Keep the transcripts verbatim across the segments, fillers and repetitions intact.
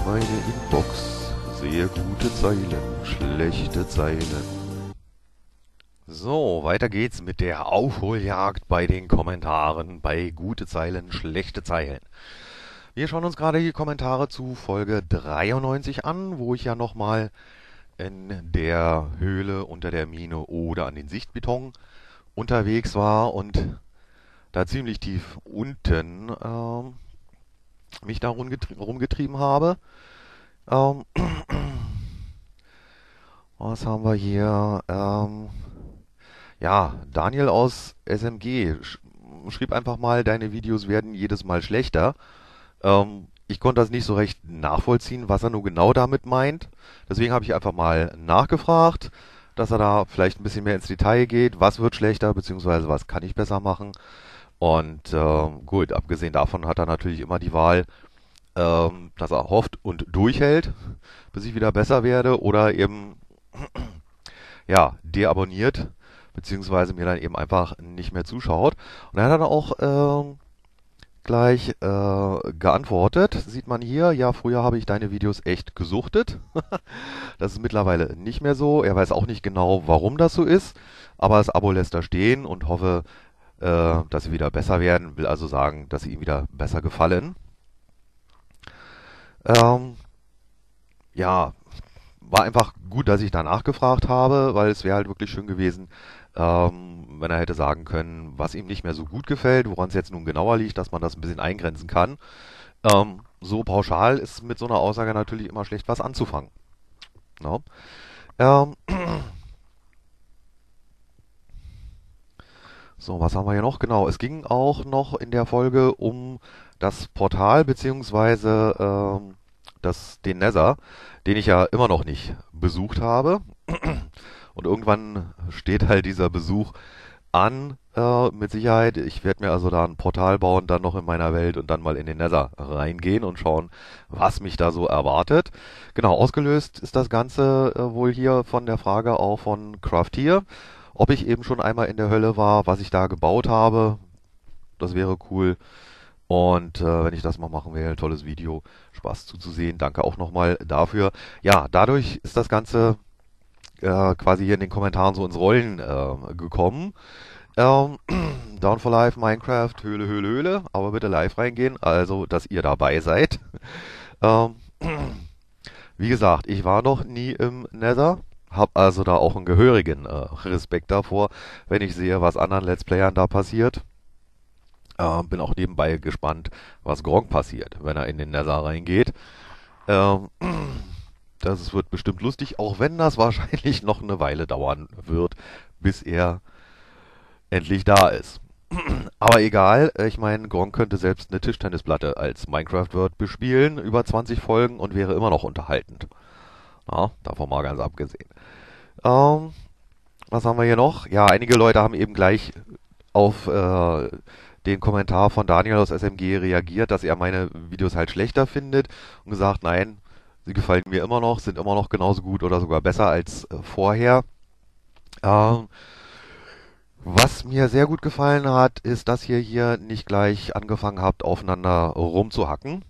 meine Inbox. Sehr gute Zeilen, schlechte Zeilen. So, weiter geht's mit der Aufholjagd bei den Kommentaren bei gute Zeilen, schlechte Zeilen. Wir schauen uns gerade die Kommentare zu Folge dreiundneunzig an, wo ich ja nochmal in der Höhle unter der Mine oder an den Sichtbeton unterwegs war und da ziemlich tief unten ähm, mich da rumgetrie rumgetrieben habe. Ähm, was haben wir hier? Ähm, ja, Daniel aus S M G sch schrieb einfach mal, deine Videos werden jedes Mal schlechter. Ähm, ich konnte das nicht so recht nachvollziehen, was er nun genau damit meint. Deswegen habe ich einfach mal nachgefragt, dass er da vielleicht ein bisschen mehr ins Detail geht. Was wird schlechter, beziehungsweise was kann ich besser machen? Und äh, gut, abgesehen davon hat er natürlich immer die Wahl, ähm, dass er hofft und durchhält, bis ich wieder besser werde, oder eben ja, deabonniert, beziehungsweise mir dann eben einfach nicht mehr zuschaut. Und er hat dann auch ähm, gleich äh, geantwortet, sieht man hier, ja, früher habe ich deine Videos echt gesuchtet. Das ist mittlerweile nicht mehr so. Er weiß auch nicht genau, warum das so ist, aber das Abo lässt er stehen und hoffe, äh, dass sie wieder besser werden. Will also sagen, dass sie ihm wieder besser gefallen. Ähm, ja, war einfach gut, dass ich da nachgefragt habe, weil es wäre halt wirklich schön gewesen, ähm, wenn er hätte sagen können, was ihm nicht mehr so gut gefällt, woran es jetzt nun genauer liegt, dass man das ein bisschen eingrenzen kann. Ähm, so pauschal ist mit so einer Aussage natürlich immer schlecht was anzufangen. Ja. Ähm, so, was haben wir hier noch? Genau, es ging auch noch in der Folge um das Portal beziehungsweise ähm, das, den Nether, den ich ja immer noch nicht besucht habe. Und irgendwann steht halt dieser Besuch an, äh, mit Sicherheit. Ich werde mir also da ein Portal bauen, dann noch in meiner Welt und dann mal in den Nether reingehen und schauen, was mich da so erwartet. Genau, ausgelöst ist das Ganze äh, wohl hier von der Frage auch von Craftier, ob ich eben schon einmal in der Hölle war, was ich da gebaut habe. Das wäre cool. Und äh, wenn ich das mal machen will, tolles Video, Spaß zuzusehen. Danke auch nochmal dafür. Ja, dadurch ist das Ganze äh, quasi hier in den Kommentaren so ins Rollen äh, gekommen. Ähm, Down for Life, Minecraft, Höhle, Höhle, Höhle, aber bitte live reingehen, also dass ihr dabei seid. Ähm, wie gesagt, ich war noch nie im Nether, hab also da auch einen gehörigen äh, Respekt davor, wenn ich sehe, was anderen Let's Playern da passiert. Ähm, bin auch nebenbei gespannt, was Gronkh passiert, wenn er in den Nether reingeht. Ähm, das wird bestimmt lustig, auch wenn das wahrscheinlich noch eine Weile dauern wird, bis er endlich da ist. Aber egal, ich meine, Gronkh könnte selbst eine Tischtennisplatte als Minecraft World bespielen, über zwanzig Folgen und wäre immer noch unterhaltend. Ja, davon mal ganz abgesehen. Ähm, was haben wir hier noch? Ja, einige Leute haben eben gleich auf äh, den Kommentar von Daniel aus S M G reagiert, dass er meine Videos halt schlechter findet und gesagt, nein, sie gefallen mir immer noch, sind immer noch genauso gut oder sogar besser als äh, vorher. Ähm, Was mir sehr gut gefallen hat, ist, dass ihr hier nicht gleich angefangen habt, aufeinander rumzuhacken,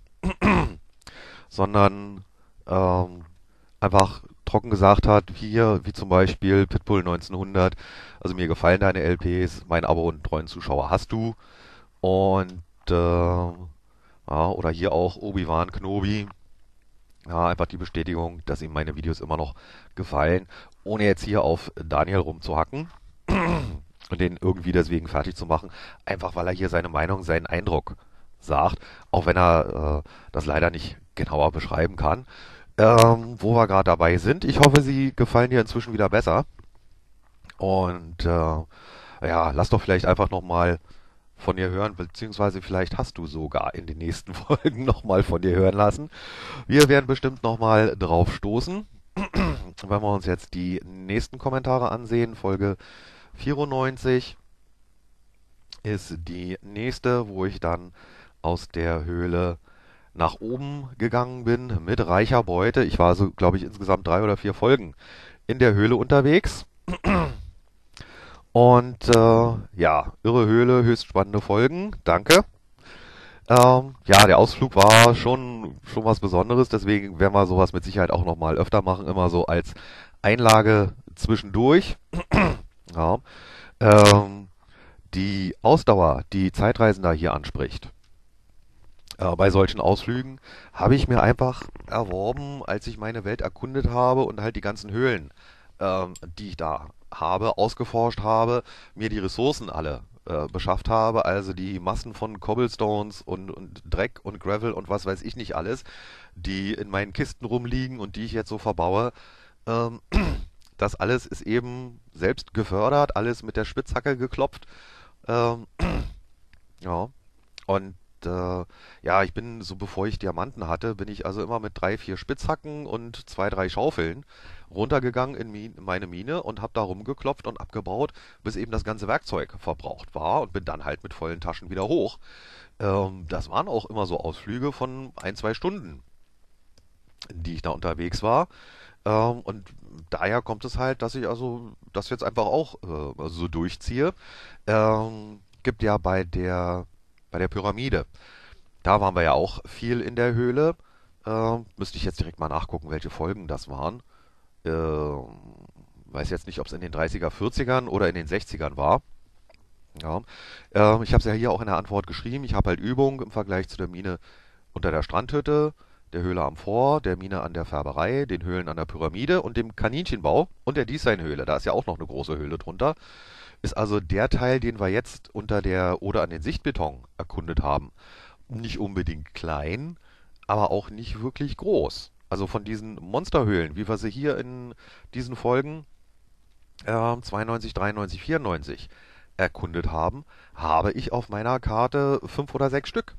sondern ähm, einfach trocken gesagt hat, hier, wie zum Beispiel Pitbull neunzehnhundert, also mir gefallen deine L Ps, mein Abo und treuen Zuschauer hast du. Und äh, ja, oder hier auch Obi-Wan Kenobi, ja, einfach die Bestätigung, dass ihm meine Videos immer noch gefallen, ohne jetzt hier auf Daniel rumzuhacken und den irgendwie deswegen fertig zu machen, einfach weil er hier seine Meinung, seinen Eindruck sagt, auch wenn er äh, das leider nicht genauer beschreiben kann. Ähm, wo wir gerade dabei sind, ich hoffe, sie gefallen dir inzwischen wieder besser. Und äh, ja, lass doch vielleicht einfach nochmal von dir hören, beziehungsweise vielleicht hast du sogar in den nächsten Folgen nochmal von dir hören lassen. Wir werden bestimmt nochmal drauf stoßen. Wenn wir uns jetzt die nächsten Kommentare ansehen, Folge vierundneunzig ist die nächste, wo ich dann aus der Höhle nach oben gegangen bin mit reicher Beute. Ich war so, glaube ich, insgesamt drei oder vier Folgen in der Höhle unterwegs. Und äh, ja, irre Höhle, höchst spannende Folgen. Danke. Ähm, ja, der Ausflug war schon, schon was Besonderes, deswegen werden wir sowas mit Sicherheit auch nochmal öfter machen, immer so als Einlage zwischendurch. Ja. Ähm, die Ausdauer, die Zeitreisender hier anspricht, äh, bei solchen Ausflügen, habe ich mir einfach erworben, als ich meine Welt erkundet habe und halt die ganzen Höhlen, ähm, die ich da habe, ausgeforscht habe, mir die Ressourcen alle äh, beschafft habe, also die Massen von Cobblestones und, und Dreck und Gravel und was weiß ich nicht alles, die in meinen Kisten rumliegen und die ich jetzt so verbaue. Ähm, das alles ist eben selbst gefördert, alles mit der Spitzhacke geklopft. Ähm, ja, und äh, ja, ich bin, so bevor ich Diamanten hatte, bin ich also immer mit drei, vier Spitzhacken und zwei, drei Schaufeln runtergegangen in, Mi in meine Mine und habe da rumgeklopft und abgebaut, bis eben das ganze Werkzeug verbraucht war und bin dann halt mit vollen Taschen wieder hoch. Ähm, das waren auch immer so Ausflüge von ein, zwei Stunden, die ich da unterwegs war. Ähm, und daher kommt es halt, dass ich also das jetzt einfach auch äh, so durchziehe. Ähm, gibt ja bei der, bei der Pyramide, da waren wir ja auch viel in der Höhle. Ähm, müsste ich jetzt direkt mal nachgucken, welche Folgen das waren. Ähm, weiß jetzt nicht, ob es in den dreißiger, vierzigern oder in den sechzigern war. Ja. Ähm, ich habe es ja hier auch in der Antwort geschrieben. Ich habe halt Übung im Vergleich zu der Mine unter der Strandhütte, der Höhle am Fort, der Mine an der Färberei, den Höhlen an der Pyramide und dem Kaninchenbau und der Diessein-Höhle. Da ist ja auch noch eine große Höhle drunter. Ist also der Teil, den wir jetzt unter der oder an den Sichtbeton erkundet haben. Nicht unbedingt klein, aber auch nicht wirklich groß. Also von diesen Monsterhöhlen, wie wir sie hier in diesen Folgen äh, zweiundneunzig, dreiundneunzig, vierundneunzig erkundet haben, habe ich auf meiner Karte fünf oder sechs Stück.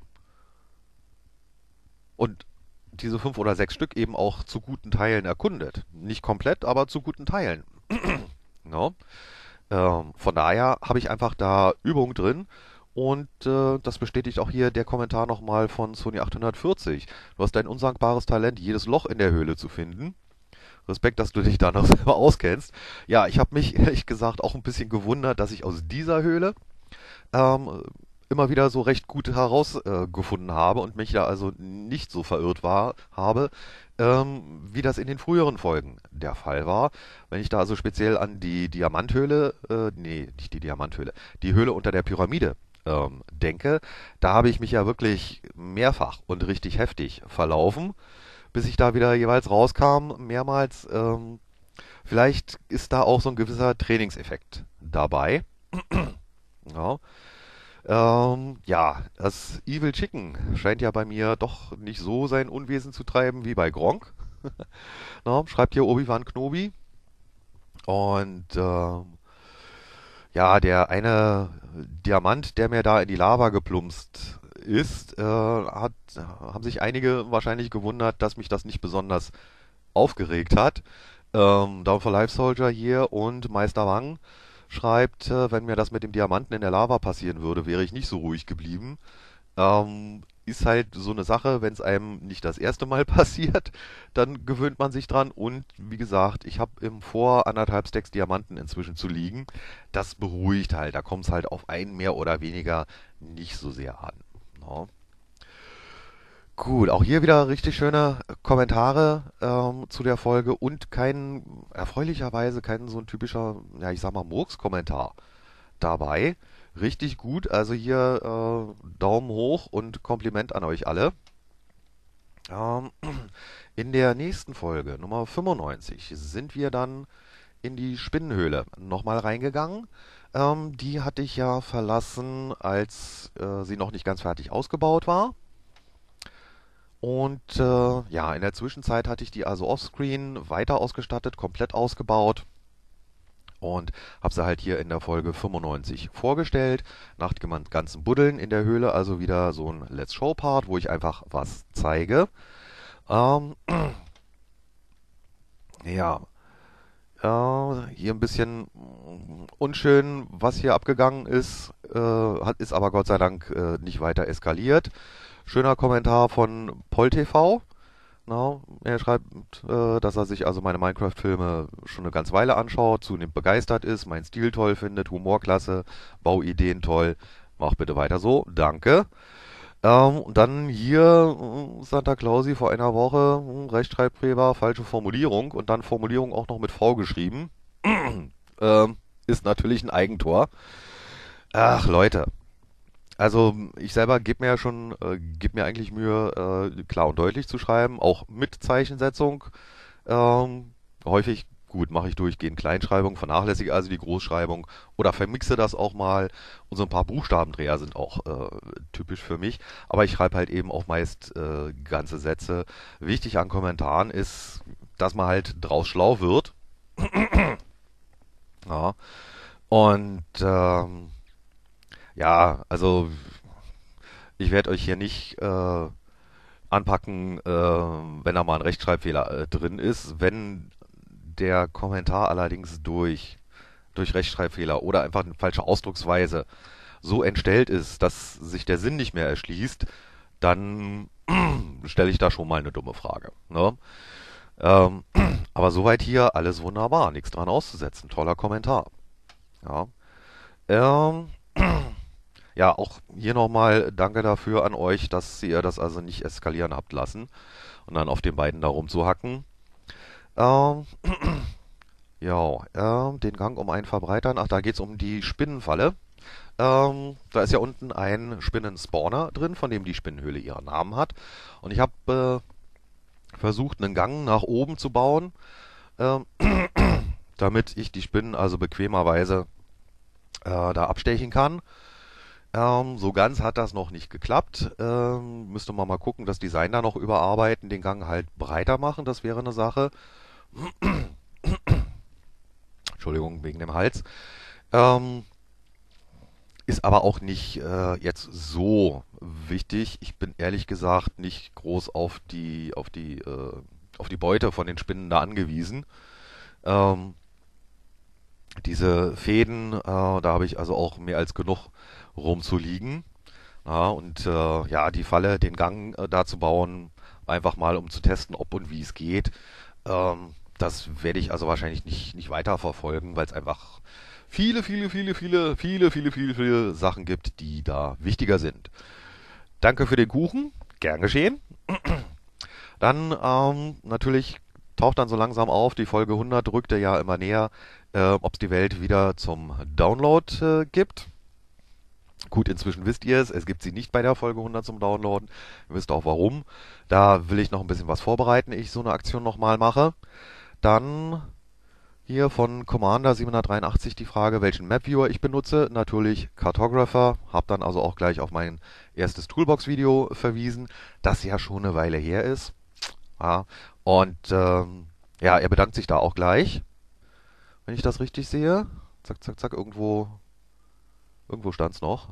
Und diese fünf oder sechs Stück eben auch zu guten Teilen erkundet. Nicht komplett, aber zu guten Teilen. No? Ähm, von daher habe ich einfach da Übung drin. Und äh, das bestätigt auch hier der Kommentar nochmal von Sony achthundertvierzig. Du hast ein unsagbares Talent, jedes Loch in der Höhle zu finden. Respekt, dass du dich da noch selber auskennst. Ja, ich habe mich ehrlich gesagt auch ein bisschen gewundert, dass ich aus dieser Höhle ähm, immer wieder so recht gut herausgefunden äh, habe und mich da also nicht so verirrt war, habe, ähm, wie das in den früheren Folgen der Fall war. Wenn ich da also speziell an die Diamanthöhle, äh, nee, nicht die Diamanthöhle, die Höhle unter der Pyramide ähm, denke, da habe ich mich ja wirklich mehrfach und richtig heftig verlaufen, bis ich da wieder jeweils rauskam, mehrmals. Ähm, vielleicht ist da auch so ein gewisser Trainingseffekt dabei. Ja. Ähm, ja, das Evil Chicken scheint ja bei mir doch nicht so sein Unwesen zu treiben wie bei Gronk. Na, schreibt hier Obi-Wan Kenobi. Und ähm, ja, der eine Diamant, der mir da in die Lava geplumpst ist, äh, hat, haben sich einige wahrscheinlich gewundert, dass mich das nicht besonders aufgeregt hat. Ähm, Down for Life Soldier hier und Meister Wang schreibt, äh, wenn mir das mit dem Diamanten in der Lava passieren würde, wäre ich nicht so ruhig geblieben. Ähm, ist halt so eine Sache, wenn es einem nicht das erste Mal passiert, dann gewöhnt man sich dran. Und wie gesagt, ich habe im Vor anderthalb Stacks Diamanten inzwischen zu liegen. Das beruhigt halt. Da kommt es halt auf einen mehr oder weniger nicht so sehr an. No. Gut, auch hier wieder richtig schöne Kommentare ähm, zu der Folge und kein, erfreulicherweise kein so ein typischer, ja ich sag mal, Murks-Kommentar dabei. Richtig gut, also hier äh, Daumen hoch und Kompliment an euch alle. Ähm, in der nächsten Folge, Nummer fünfundneunzig, sind wir dann in die Spinnenhöhle nochmal reingegangen. Ähm, die hatte ich ja verlassen, als äh, sie noch nicht ganz fertig ausgebaut war. Und äh, ja, in der Zwischenzeit hatte ich die also offscreen weiter ausgestattet, komplett ausgebaut und habe sie halt hier in der Folge fünfundneunzig vorgestellt. Nach dem ganzen Buddeln in der Höhle also wieder so ein Let's Show Part, wo ich einfach was zeige. Ähm, ja, äh, hier ein bisschen unschön, was hier abgegangen ist, äh, hat, ist aber Gott sei Dank äh, nicht weiter eskaliert. Schöner Kommentar von PolTV. Na, er schreibt, äh, dass er sich also meine Minecraft-Filme schon eine ganze Weile anschaut, zunehmend begeistert ist, meinen Stil toll findet, Humor klasse, Bauideen toll. Mach bitte weiter so, danke. Ähm, und dann hier äh, Santa Clausi vor einer Woche, äh, Rechtschreibfehler, falsche Formulierung und dann Formulierung auch noch mit V geschrieben. ähm, ist natürlich ein Eigentor. Ach Leute, also ich selber gebe mir ja schon, äh, gebe mir eigentlich Mühe, äh, klar und deutlich zu schreiben, auch mit Zeichensetzung. Ähm, häufig, gut, mache ich durchgehend Kleinschreibung, vernachlässige also die Großschreibung oder vermixe das auch mal. Und so ein paar Buchstabendreher sind auch äh, typisch für mich. Aber ich schreibe halt eben auch meist äh, ganze Sätze. Wichtig an Kommentaren ist, dass man halt draus schlau wird. Ja. Und ähm, ja, also ich werde euch hier nicht äh, anpacken, äh, wenn da mal ein Rechtschreibfehler äh, drin ist. Wenn der Kommentar allerdings durch, durch Rechtschreibfehler oder einfach eine falsche Ausdrucksweise so entstellt ist, dass sich der Sinn nicht mehr erschließt, dann stelle ich da schon mal eine dumme Frage. Ne? Ähm, aber soweit hier alles wunderbar, nichts dran auszusetzen. Toller Kommentar. Ja, ähm, ja auch hier nochmal danke dafür an euch, dass ihr das also nicht eskalieren habt lassen und dann auf den beiden da rumzuhacken. Ähm, ja, ähm, den Gang um einen verbreitern. Ach, da geht's um die Spinnenfalle. Ähm, da ist ja unten ein Spinnenspawner drin, von dem die Spinnenhöhle ihren Namen hat. Und ich habe äh, versucht, einen Gang nach oben zu bauen, ähm, damit ich die Spinnen also bequemerweise äh, da abstechen kann. Ähm, so ganz hat das noch nicht geklappt. Ähm, müsste man mal gucken, das Design da noch überarbeiten, den Gang halt breiter machen, das wäre eine Sache. Entschuldigung, wegen dem Hals. Ähm, ist aber auch nicht äh, jetzt so wichtig. Ich bin ehrlich gesagt nicht groß auf die, auf die, äh, auf die Beute von den Spinnen da angewiesen. Ähm, diese Fäden, äh, da habe ich also auch mehr als genug rumzuliegen. Ja, und äh, ja, die Falle, den Gang äh, da zu bauen, einfach mal um zu testen, ob und wie es geht. Ähm, das werde ich also wahrscheinlich nicht, nicht weiter verfolgen, weil es einfach viele, viele, viele, viele, viele, viele, viele, viele Sachen gibt, die da wichtiger sind. Danke für den Kuchen, gern geschehen. Dann ähm, natürlich taucht dann so langsam auf, die Folge hundert rückte ja immer näher, äh, ob es die Welt wieder zum Download äh, gibt. Gut, inzwischen wisst ihr es, es gibt sie nicht bei der Folge hundert zum Downloaden. Ihr wisst auch warum. Da will ich noch ein bisschen was vorbereiten, ich so eine Aktion nochmal mache. Dann hier von Commander siebenhundertdreiundachtzig die Frage, welchen Map-Viewer ich benutze. Natürlich Cartographer. Hab dann also auch gleich auf mein erstes Toolbox-Video verwiesen, das ja schon eine Weile her ist. Ja, und ähm, ja, er bedankt sich da auch gleich, wenn ich das richtig sehe. Zack, zack, zack, irgendwo, irgendwo stand's noch.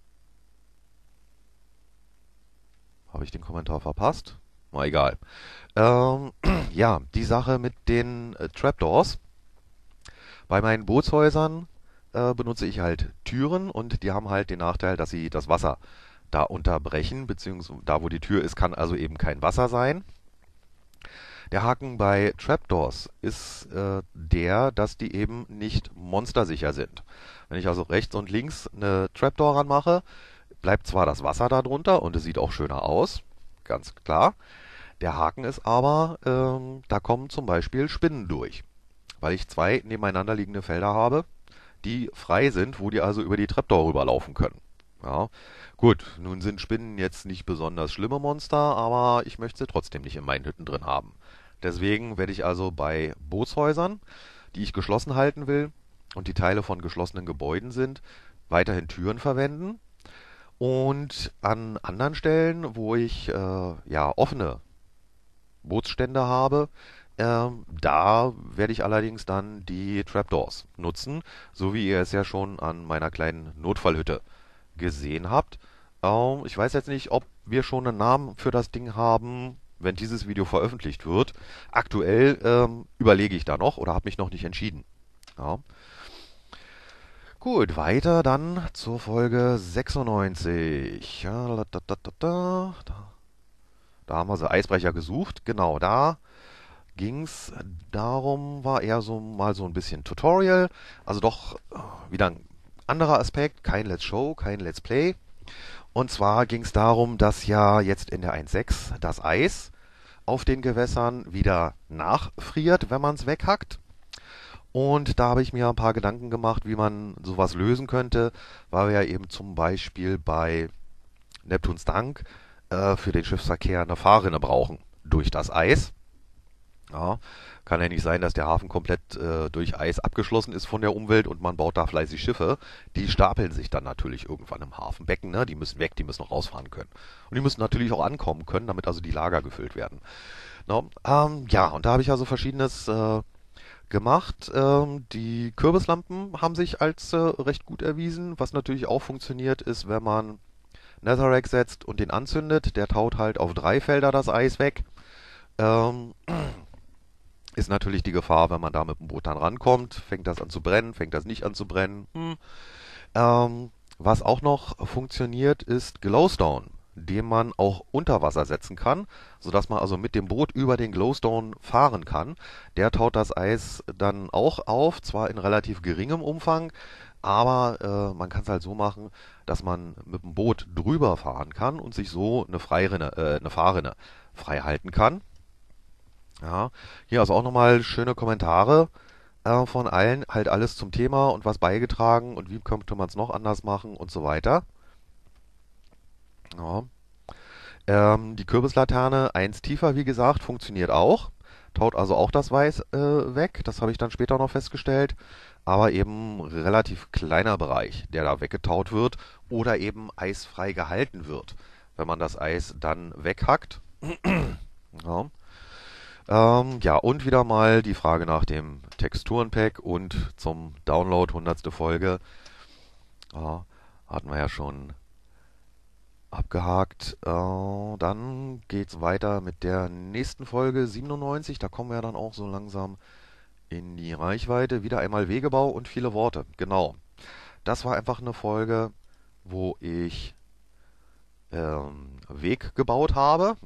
Habe ich den Kommentar verpasst? Na egal. Ähm, ja, die Sache mit den äh, Trapdoors. Bei meinen Bootshäusern äh, benutze ich halt Türen und die haben halt den Nachteil, dass sie das Wasser da unterbrechen, beziehungsweise da, wo die Tür ist, kann also eben kein Wasser sein. Der Haken bei Trapdoors ist äh, der, dass die eben nicht monstersicher sind. Wenn ich also rechts und links eine Trapdoor ranmache, bleibt zwar das Wasser da drunter und es sieht auch schöner aus, ganz klar. Der Haken ist aber, ähm, da kommen zum Beispiel Spinnen durch, weil ich zwei nebeneinander liegende Felder habe, die frei sind, wo die also über die Trapdoor rüberlaufen können. Ja, gut, nun sind Spinnen jetzt nicht besonders schlimme Monster, aber ich möchte sie trotzdem nicht in meinen Hütten drin haben. Deswegen werde ich also bei Bootshäusern, die ich geschlossen halten will und die Teile von geschlossenen Gebäuden sind, weiterhin Türen verwenden. Und an anderen Stellen, wo ich äh, ja offene Bootsstände habe, ähm, da werde ich allerdings dann die Trapdoors nutzen, so wie ihr es ja schon an meiner kleinen Notfallhütte gesehen habt. Ähm, ich weiß jetzt nicht, ob wir schon einen Namen für das Ding haben, wenn dieses Video veröffentlicht wird. Aktuell ähm, überlege ich da noch oder habe mich noch nicht entschieden. Ja. Gut, weiter dann zur Folge sechsundneunzig. Ja, da, da, da, da, da. Da haben wir sie Eisbrecher gesucht. Genau, da ging's darum, war eher so mal so ein bisschen Tutorial. Also doch äh, wieder ein anderer Aspekt, kein Let's Show, kein Let's Play. Und zwar ging es darum, dass ja jetzt in der eins Punkt sechs das Eis auf den Gewässern wieder nachfriert, wenn man es weghackt. Und da habe ich mir ein paar Gedanken gemacht, wie man sowas lösen könnte, weil wir ja eben zum Beispiel bei Neptuns Dank äh, für den Schiffsverkehr eine Fahrrinne brauchen durch das Eis. Ja, kann ja nicht sein, dass der Hafen komplett äh, durch Eis abgeschlossen ist von der Umwelt und man baut da fleißig Schiffe. Die stapeln sich dann natürlich irgendwann im Hafenbecken. Ne? Die müssen weg, die müssen noch rausfahren können. Und die müssen natürlich auch ankommen können, damit also die Lager gefüllt werden. No, ähm, ja, und da habe ich also verschiedenes äh, gemacht. Ähm, die Kürbislampen haben sich als äh, recht gut erwiesen. Was natürlich auch funktioniert, ist, wenn man Netherrack setzt und den anzündet. Der taut halt auf drei Felder das Eis weg. Ähm, ist natürlich die Gefahr, wenn man da mit dem Boot dann rankommt. Fängt das an zu brennen, fängt das nicht an zu brennen. Hm. Ähm, was auch noch funktioniert, ist Glowstone, den man auch unter Wasser setzen kann, sodass man also mit dem Boot über den Glowstone fahren kann. Der taut das Eis dann auch auf, zwar in relativ geringem Umfang, aber äh, man kann es halt so machen, dass man mit dem Boot drüber fahren kann und sich so eine Freirinne, äh, eine Fahrrinne frei halten kann. Ja, hier also auch nochmal schöne Kommentare äh, von allen, halt alles zum Thema und was beigetragen und wie könnte man es noch anders machen und so weiter. Ja. Ähm, die Kürbislaterne eins tiefer, wie gesagt, funktioniert auch. Taut also auch das Weiß äh, weg. Das habe ich dann später noch festgestellt. Aber eben relativ kleiner Bereich, der da weggetaut wird oder eben eisfrei gehalten wird, wenn man das Eis dann weghackt. Ja. Ähm, ja, und wieder mal die Frage nach dem Texturenpack und zum Download hundertste Folge. Ja, hatten wir ja schon abgehakt. Äh, dann geht's weiter mit der nächsten Folge siebenundneunzig. Da kommen wir dann auch so langsam in die Reichweite. Wieder einmal Wegebau und viele Worte. Genau. Das war einfach eine Folge, wo ich ähm, Weg gebaut habe.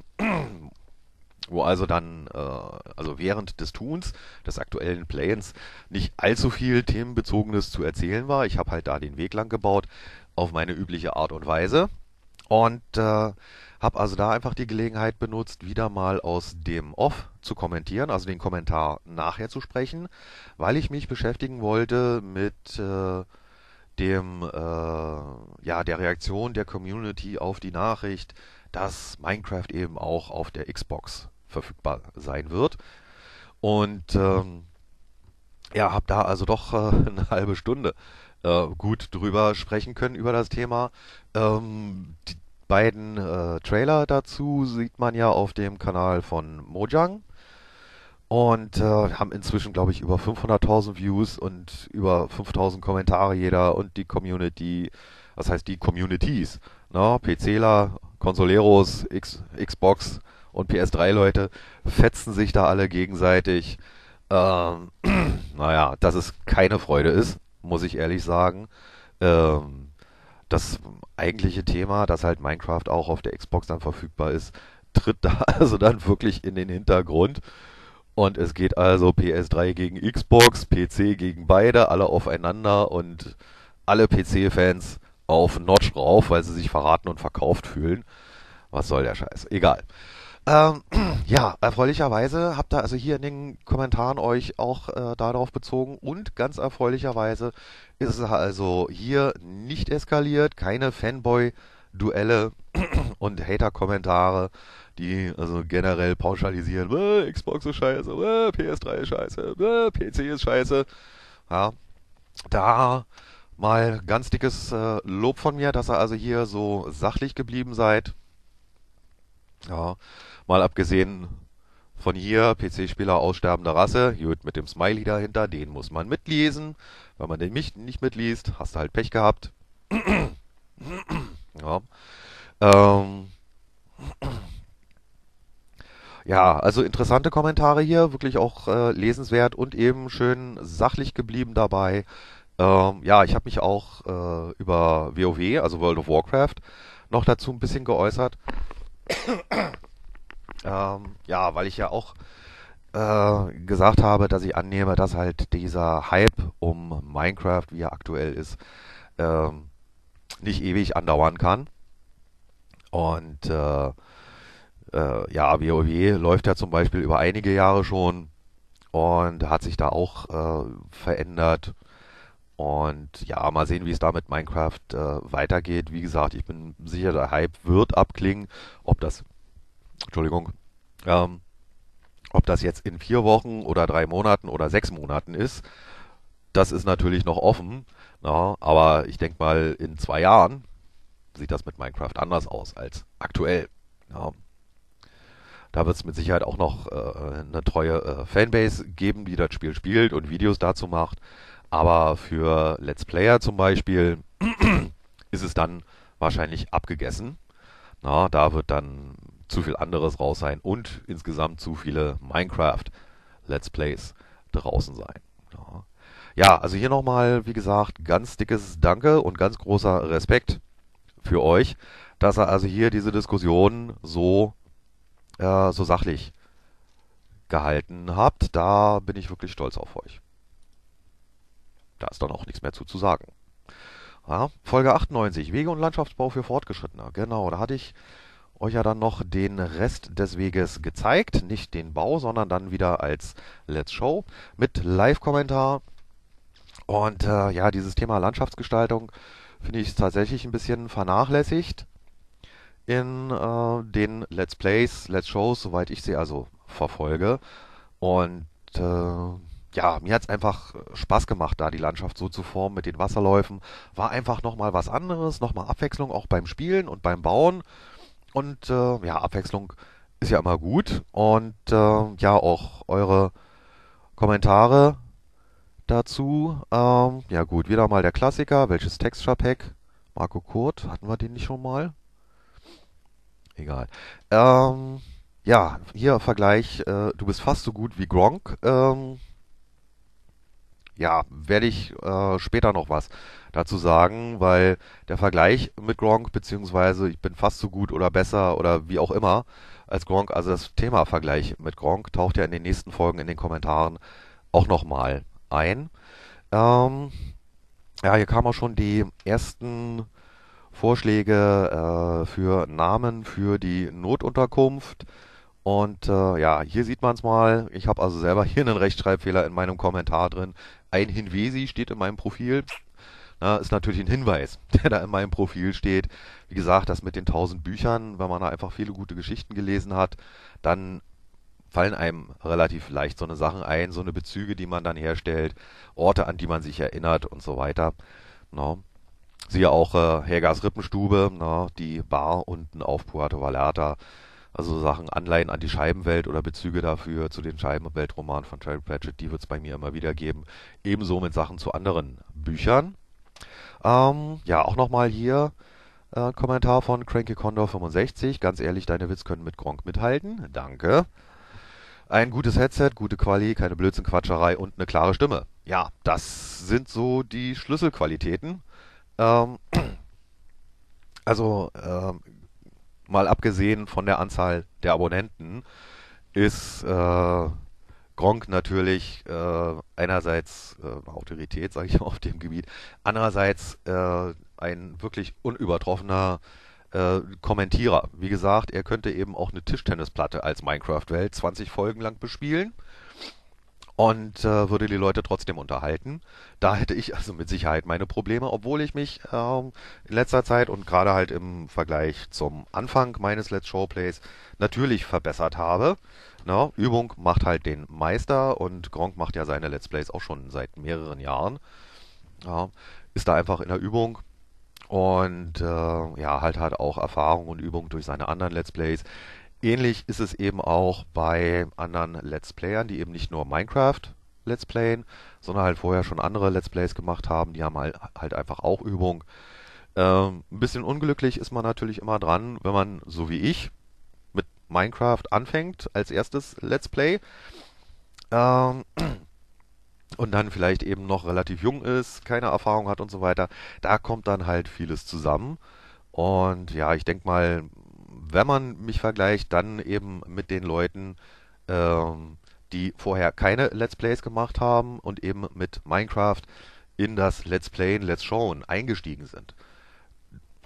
Wo also dann, äh, also während des Tuns, des aktuellen Playens, nicht allzu viel Themenbezogenes zu erzählen war. Ich habe halt da den Weg lang gebaut, auf meine übliche Art und Weise. Und äh, habe also da einfach die Gelegenheit benutzt, wieder mal aus dem Off zu kommentieren, also den Kommentar nachher zu sprechen, weil ich mich beschäftigen wollte mit äh, dem, äh, ja, der Reaktion der Community auf die Nachricht, dass Minecraft eben auch auf der Xbox verfügbar sein wird. Und ähm, ja, habe da also doch äh, eine halbe Stunde äh, gut drüber sprechen können über das Thema. Ähm, die beiden äh, Trailer dazu sieht man ja auf dem Kanal von Mojang und äh, haben inzwischen, glaube ich, über fünfhunderttausend Views und über fünftausend Kommentare jeder und die Community, das heißt die Communities, ne? PCler, Consoleros, X, Xbox und P S drei Leute fetzen sich da alle gegenseitig. Ähm, naja, dass es keine Freude ist, muss ich ehrlich sagen. Ähm, das eigentliche Thema, dass halt Minecraft auch auf der Xbox dann verfügbar ist, tritt da also dann wirklich in den Hintergrund. Und es geht also P S drei gegen Xbox, P C gegen beide, alle aufeinander und alle P C-Fans auf Notch rauf, weil sie sich verraten und verkauft fühlen. Was soll der Scheiß? Egal. Ähm, ja, erfreulicherweise habt ihr also hier in den Kommentaren euch auch äh, darauf bezogen und ganz erfreulicherweise ist es also hier nicht eskaliert, keine Fanboy-Duelle und Hater-Kommentare, die also generell pauschalisieren, äh, Xbox ist scheiße, äh, P S drei ist scheiße, äh, P C ist scheiße. Ja, da mal ganz dickes äh, Lob von mir, dass ihr also hier so sachlich geblieben seid. Ja, mal abgesehen von hier, P C-Spieler aussterbender Rasse, gut, mit dem Smiley dahinter, den muss man mitlesen. Wenn man den nicht, nicht mitliest, hast du halt Pech gehabt. Ja, ähm, ja, also interessante Kommentare hier, wirklich auch äh, lesenswert und eben schön sachlich geblieben dabei. Ähm, ja, ich habe mich auch äh, über WoW, also World of Warcraft, noch dazu ein bisschen geäußert. Ähm, ja, weil ich ja auch äh, gesagt habe, dass ich annehme, dass halt dieser Hype um Minecraft, wie er aktuell ist, ähm, nicht ewig andauern kann. Und äh, äh, ja, WoW läuft ja zum Beispiel über einige Jahre schon und hat sich da auch äh, verändert. Und ja, mal sehen, wie es da mit Minecraft äh, weitergeht. Wie gesagt, ich bin sicher, der Hype wird abklingen. Ob das, Entschuldigung, ähm, ob das jetzt in vier Wochen oder drei Monaten oder sechs Monaten ist, das ist natürlich noch offen. Na, aber ich denke mal, in zwei Jahren sieht das mit Minecraft anders aus als aktuell. Ja, da wird es mit Sicherheit auch noch äh, eine treue äh, Fanbase geben, die das Spiel spielt und Videos dazu macht. Aber für Let's Player zum Beispiel ist es dann wahrscheinlich abgegessen. Na, da wird dann zu viel anderes raus sein und insgesamt zu viele Minecraft Let's Plays draußen sein. Ja, ja, also hier nochmal, wie gesagt, ganz dickes Danke und ganz großer Respekt für euch, dass ihr also hier diese Diskussion so, äh, so sachlich gehalten habt. Da bin ich wirklich stolz auf euch. Da ist dann auch nichts mehr zu, zu sagen. Ja, Folge achtundneunzig, Wege und Landschaftsbau für Fortgeschrittene. Genau, da hatte ich euch ja dann noch den Rest des Weges gezeigt. Nicht den Bau, sondern dann wieder als Let's Show mit Live-Kommentar. Und äh, ja, dieses Thema Landschaftsgestaltung finde ich tatsächlich ein bisschen vernachlässigt in äh, den Let's Plays, Let's Shows, soweit ich sie also verfolge. Und äh, ja, mir hat es einfach Spaß gemacht, da die Landschaft so zu formen mit den Wasserläufen. War einfach nochmal was anderes, nochmal Abwechslung auch beim Spielen und beim Bauen. Und äh, ja, Abwechslung ist ja immer gut. Und äh, ja, auch eure Kommentare dazu. Ähm, ja gut, wieder mal der Klassiker. Welches Texture-Pack? Marco Kurt, hatten wir den nicht schon mal? Egal. Ähm, ja, hier Vergleich. Äh, du bist fast so gut wie Gronk. Ähm, ja, werde ich äh, später noch was dazu sagen, weil der Vergleich mit Gronk, beziehungsweise ich bin fast so gut oder besser oder wie auch immer als Gronk, also das Thema Vergleich mit Gronk taucht ja in den nächsten Folgen in den Kommentaren auch nochmal ein. Ähm, ja, hier kamen auch schon die ersten Vorschläge äh, für Namen für die Notunterkunft. Und äh, ja, hier sieht man es mal. Ich habe also selber hier einen Rechtschreibfehler in meinem Kommentar drin. Ein Hinwesi steht in meinem Profil. Na, ist natürlich ein Hinweis, der da in meinem Profil steht. Wie gesagt, das mit den tausend Büchern, wenn man da einfach viele gute Geschichten gelesen hat, dann fallen einem relativ leicht so eine Sachen ein, so eine Bezüge, die man dann herstellt, Orte, an die man sich erinnert und so weiter. Na, siehe auch äh, Helgas Rippenstube, na, die Bar unten auf Puerto Vallarta. Also Sachen, Anleihen an die Scheibenwelt oder Bezüge dafür zu den Scheibenweltromanen von Terry Pratchett, die wird es bei mir immer wieder geben. Ebenso mit Sachen zu anderen Büchern. Ähm, ja, auch nochmal hier äh, Kommentar von Cranky Condor fünfundsechzig. Ganz ehrlich, deine Witz können mit Gronk mithalten. Danke. Ein gutes Headset, gute Quali, keine Blödsinn-Quatscherei und eine klare Stimme. Ja, das sind so die Schlüsselqualitäten. Ähm, also ähm, mal abgesehen von der Anzahl der Abonnenten ist äh, Gronkh natürlich äh, einerseits äh, eine Autorität, sage ich mal, auf dem Gebiet, andererseits äh, ein wirklich unübertroffener äh, Kommentierer. Wie gesagt, er könnte eben auch eine Tischtennisplatte als Minecraft-Welt zwanzig Folgen lang bespielen und äh, würde die Leute trotzdem unterhalten. Da hätte ich also mit Sicherheit meine Probleme, obwohl ich mich ähm, in letzter Zeit und gerade halt im Vergleich zum Anfang meines Let's Showplays natürlich verbessert habe. Na, Übung macht halt den Meister und Gronkh macht ja seine Let's Plays auch schon seit mehreren Jahren. Ja, ist da einfach in der Übung und äh, ja, halt hat auch Erfahrung und Übung durch seine anderen Let's Plays. Ähnlich ist es eben auch bei anderen Let's Playern, die eben nicht nur Minecraft Let's Playen, sondern halt vorher schon andere Let's Plays gemacht haben. Die haben halt, halt einfach auch Übung. Ähm, ein bisschen unglücklich ist man natürlich immer dran, wenn man, so wie ich, mit Minecraft anfängt als erstes Let's Play. Ähm, und dann vielleicht eben noch relativ jung ist, keine Erfahrung hat und so weiter. Da kommt dann halt vieles zusammen. Und ja, ich denke mal, wenn man mich vergleicht, dann eben mit den Leuten, ähm, die vorher keine Let's Plays gemacht haben und eben mit Minecraft in das Let's Playen, Let's Showen eingestiegen sind.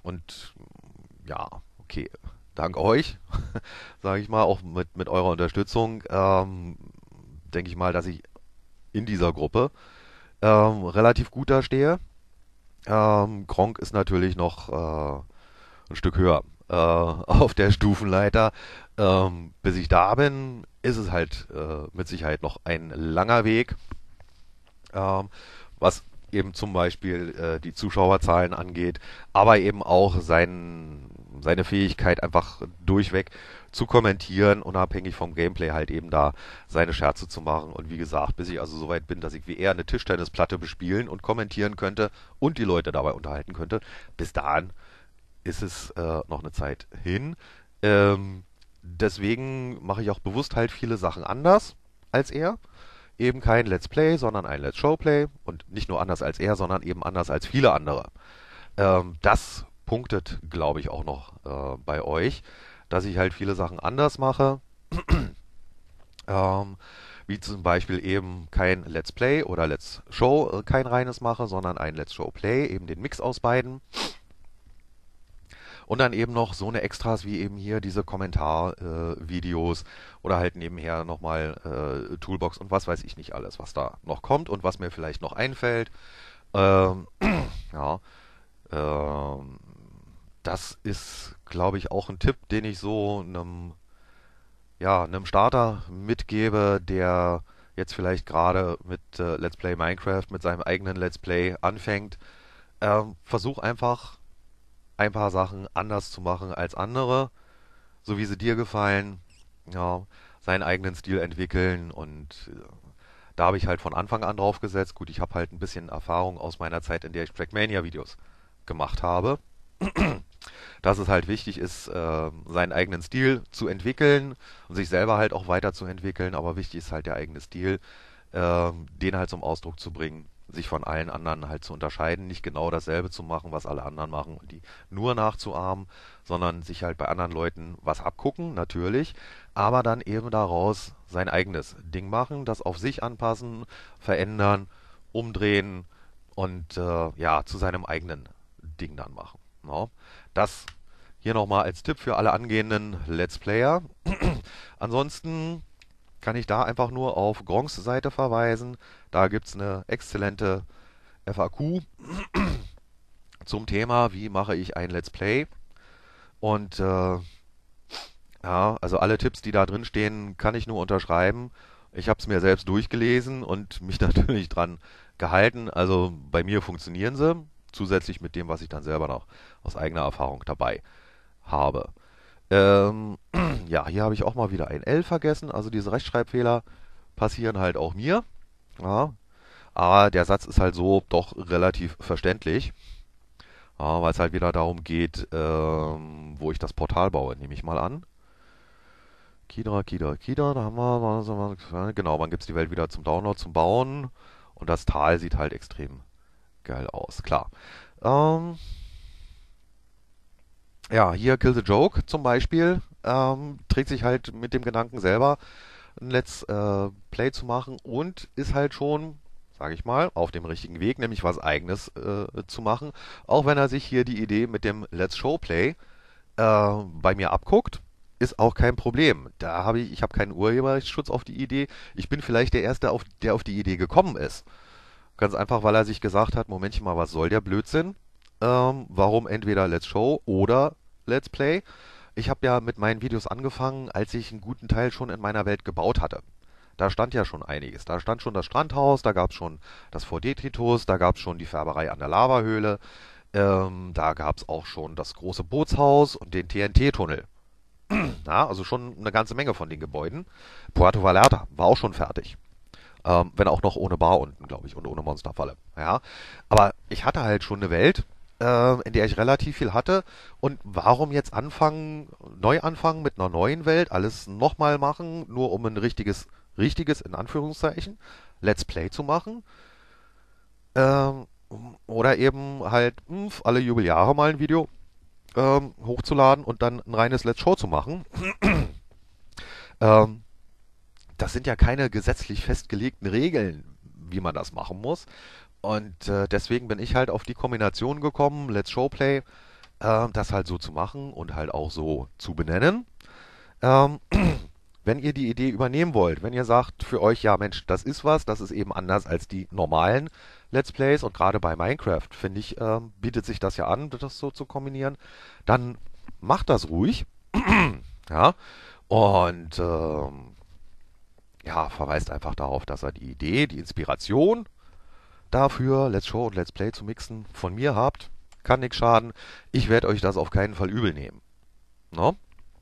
und ja, okay, dank euch, sage ich mal, auch mit, mit eurer Unterstützung, ähm, denke ich mal, dass ich in dieser Gruppe ähm, relativ gut da stehe. Ähm, Gronkh ist natürlich noch äh, ein Stück höher äh, auf der Stufenleiter. Ähm, bis ich da bin, ist es halt äh, mit Sicherheit noch ein langer Weg, ähm, was eben zum Beispiel äh, die Zuschauerzahlen angeht, aber eben auch sein, seine Fähigkeit einfach durchweg zu kommentieren, unabhängig vom Gameplay halt eben da seine Scherze zu machen. Und wie gesagt, bis ich also so weit bin, dass ich wie er eine Tischtennisplatte bespielen und kommentieren könnte und die Leute dabei unterhalten könnte, bis dahin ist es äh, noch eine Zeit hin. Ähm, deswegen mache ich auch bewusst halt viele Sachen anders als er. Eben kein Let's Play, sondern ein Let's Showplay. Und nicht nur anders als er, sondern eben anders als viele andere. Ähm, das punktet, glaube ich, auch noch äh, bei euch, dass ich halt viele Sachen anders mache. Ähm, wie zum Beispiel eben kein Let's Play oder Let's Show, äh, kein reines mache, sondern ein Let's Show Play, eben den Mix aus beiden. Und dann eben noch so eine Extras wie eben hier diese Kommentarvideos äh, oder halt nebenher nochmal äh, Toolbox und was weiß ich nicht alles, was da noch kommt und was mir vielleicht noch einfällt. Ähm, ja, ähm, das ist, glaube ich, auch ein Tipp, den ich so einem, ja, einem Starter mitgebe, der jetzt vielleicht gerade mit äh, Let's Play Minecraft, mit seinem eigenen Let's Play anfängt. Ähm, versuch einfach ein paar Sachen anders zu machen als andere, so wie sie dir gefallen, ja, seinen eigenen Stil entwickeln und äh, da habe ich halt von Anfang an drauf gesetzt. Gut, ich habe halt ein bisschen Erfahrung aus meiner Zeit, in der ich Trackmania-Videos gemacht habe, dass es halt wichtig ist, äh, seinen eigenen Stil zu entwickeln und sich selber halt auch weiterzuentwickeln, aber wichtig ist halt der eigene Stil, äh, den halt zum Ausdruck zu bringen, sich von allen anderen halt zu unterscheiden, nicht genau dasselbe zu machen, was alle anderen machen und die nur nachzuahmen, sondern sich halt bei anderen Leuten was abgucken, natürlich, aber dann eben daraus sein eigenes Ding machen, das auf sich anpassen, verändern, umdrehen und äh, ja, zu seinem eigenen Ding dann machen. No? Das hier nochmal als Tipp für alle angehenden Let's Player. Ansonsten kann ich da einfach nur auf Gronks Seite verweisen. Da gibt es eine exzellente F A Q zum Thema, wie mache ich ein Let's Play. Und äh, ja, also alle Tipps, die da drin stehen, kann ich nur unterschreiben. Ich habe es mir selbst durchgelesen und mich natürlich dran gehalten. Also bei mir funktionieren sie, zusätzlich mit dem, was ich dann selber noch aus eigener Erfahrung dabei habe. Ähm, ja, hier habe ich auch mal wieder ein L vergessen. Also diese Rechtschreibfehler passieren halt auch mir. Ja, aber der Satz ist halt so doch relativ verständlich, ja, weil es halt wieder darum geht, ähm, wo ich das Portal baue, nehme ich mal an. Kidra, Kidra, Kidra, da haben wir, genau, wann gibt es die Welt wieder zum Download, zum Bauen? Und das Tal sieht halt extrem geil aus, klar. Ähm, ja, hier Kill the Joke zum Beispiel, ähm, trägt sich halt mit dem Gedanken selber ein Let's äh, Play zu machen und ist halt schon, sage ich mal, auf dem richtigen Weg, nämlich was Eigenes äh, zu machen. Auch wenn er sich hier die Idee mit dem Let's Show Play äh, bei mir abguckt, ist auch kein Problem. Da habe ich, ich habe keinen Urheberrechtsschutz auf die Idee. Ich bin vielleicht der Erste, auf, der auf die Idee gekommen ist. Ganz einfach, weil er sich gesagt hat, Momentchen mal, was soll der Blödsinn? Ähm, warum entweder Let's Show oder Let's Play? Ich habe ja mit meinen Videos angefangen, als ich einen guten Teil schon in meiner Welt gebaut hatte. Da stand ja schon einiges. Da stand schon das Strandhaus, da gab es schon das vier D-Titus, da gab es schon die Färberei an der Lavahöhle, ähm, da gab es auch schon das große Bootshaus und den T N T-Tunnel. Ja, also schon eine ganze Menge von den Gebäuden. Puerto Vallarta war auch schon fertig. Ähm, wenn auch noch ohne Bar unten, glaube ich, und ohne Monsterfalle. Ja, aber ich hatte halt schon eine Welt, äh, in der ich relativ viel hatte. Und warum jetzt anfangen, neu anfangen mit einer neuen Welt, alles nochmal machen, nur um ein richtiges, richtiges, in Anführungszeichen, Let's Play zu machen? Ähm, oder eben halt mh, alle Jubeljahre mal ein Video ähm, hochzuladen und dann ein reines Let's Show zu machen. Ähm, das sind ja keine gesetzlich festgelegten Regeln, wie man das machen muss. Und äh, deswegen bin ich halt auf die Kombination gekommen, Let's Showplay äh, das halt so zu machen und halt auch so zu benennen. Ähm, Wenn ihr die Idee übernehmen wollt, wenn ihr sagt für euch, ja Mensch, das ist was, das ist eben anders als die normalen Let's Plays und gerade bei Minecraft, finde ich, ähm, bietet sich das ja an, das so zu kombinieren, dann macht das ruhig, ja, und ähm, ja, verweist einfach darauf, dass er die Idee, die Inspiration dafür, Let's Show und Let's Play zu mixen, von mir habt. Kann nichts schaden. Ich werde euch das auf keinen Fall übel nehmen. No?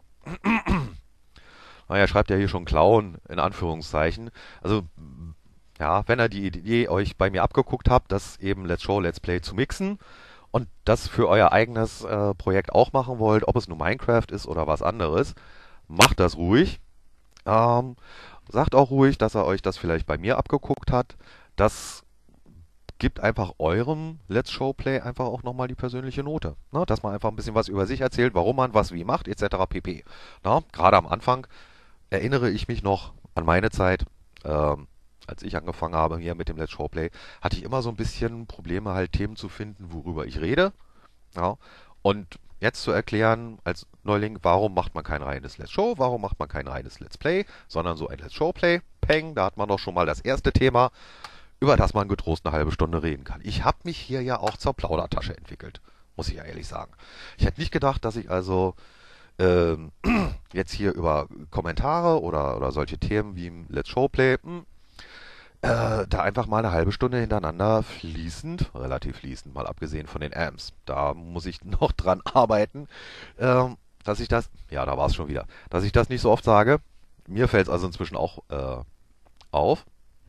Naja, schreibt ja hier schon Clown in Anführungszeichen. Also, ja, wenn ihr die Idee euch bei mir abgeguckt habt, das eben Let's Show, Let's Play zu mixen und das für euer eigenes äh, Projekt auch machen wollt, ob es nur Minecraft ist oder was anderes, macht das ruhig. Ähm, Sagt auch ruhig, dass er euch das vielleicht bei mir abgeguckt hat. Das gibt einfach eurem Let's Show Play einfach auch nochmal die persönliche Note. Ne? Dass man einfach ein bisschen was über sich erzählt, warum man was wie macht, et cetera pp. Na, gerade am Anfang erinnere ich mich noch an meine Zeit, ähm, als ich angefangen habe hier mit dem Let's Show Play, hatte ich immer so ein bisschen Probleme, halt Themen zu finden, worüber ich rede. Ja? Und jetzt zu erklären als Neuling, warum macht man kein reines Let's Show, warum macht man kein reines Let's Play, sondern so ein Let's Show Play, Peng, da hat man doch schon mal das erste Thema, über das man getrost eine halbe Stunde reden kann. Ich habe mich hier ja auch zur Plaudertasche entwickelt, muss ich ja ehrlich sagen. Ich hätte nicht gedacht, dass ich also ähm, jetzt hier über Kommentare oder, oder solche Themen wie im Let's Show Play, mh, äh, da einfach mal eine halbe Stunde hintereinander fließend, relativ fließend, mal abgesehen von den Amps. Da muss ich noch dran arbeiten, ähm, dass ich das, ja, da war es schon wieder, dass ich das nicht so oft sage. Mir fällt es also inzwischen auch äh, auf,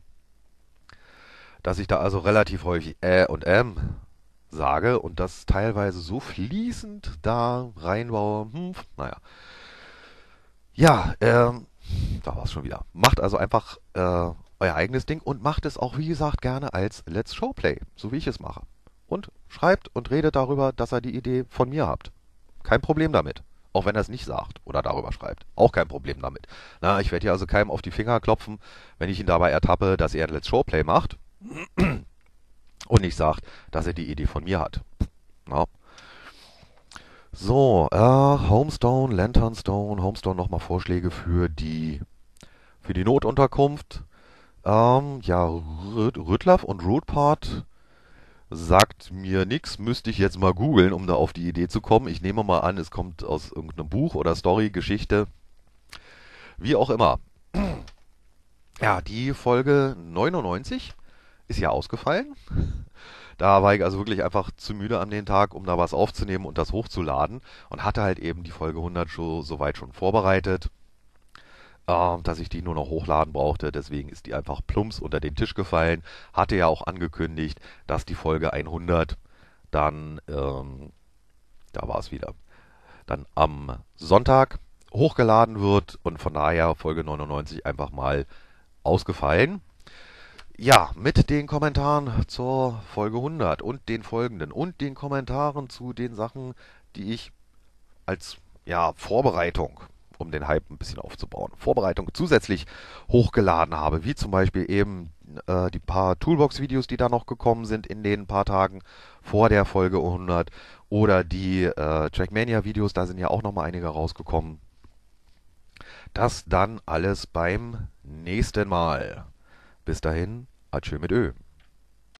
dass ich da also relativ häufig Ä und M sage und das teilweise so fließend da reinbaue. Hm, naja. Ja, ähm, da war es schon wieder. Macht also einfach äh, euer eigenes Ding und macht es auch, wie gesagt, gerne als Let's Showplay, so wie ich es mache. Und schreibt und redet darüber, dass ihr die Idee von mir habt. Kein Problem damit. Auch wenn er es nicht sagt oder darüber schreibt. Auch kein Problem damit. Na, ich werde hier also keinem auf die Finger klopfen, wenn ich ihn dabei ertappe, dass er ein Let's Showplay macht und nicht sagt, dass er die Idee von mir hat. Na. So, äh, Homestone, Lanternstone, Homestone nochmal Vorschläge für die für die Notunterkunft. Ähm, ja, Rüd Rüdlaff und Rootpart sagt mir nichts, müsste ich jetzt mal googeln, um da auf die Idee zu kommen. Ich nehme mal an, es kommt aus irgendeinem Buch oder Story, Geschichte, wie auch immer. Ja, die Folge neunundneunzig ist ja ausgefallen. Da war ich also wirklich einfach zu müde an den Tag, um da was aufzunehmen und das hochzuladen und hatte halt eben die Folge hundert schon, soweit schon vorbereitet, äh, dass ich die nur noch hochladen brauchte. Deswegen ist die einfach plumps unter den Tisch gefallen. Hatte ja auch angekündigt, dass die Folge hundert dann, ähm, da war es wieder, dann am Sonntag hochgeladen wird und von daher Folge neunundneunzig einfach mal ausgefallen. Ja, mit den Kommentaren zur Folge hundert und den folgenden und den Kommentaren zu den Sachen, die ich als ja, Vorbereitung, um den Hype ein bisschen aufzubauen, Vorbereitung zusätzlich hochgeladen habe, wie zum Beispiel eben äh, die paar Toolbox-Videos, die da noch gekommen sind in den paar Tagen vor der Folge hundert oder die äh, Trackmania-Videos, da sind ja auch noch mal einige rausgekommen. Das dann alles beim nächsten Mal. Bis dahin, adieu mit Ö.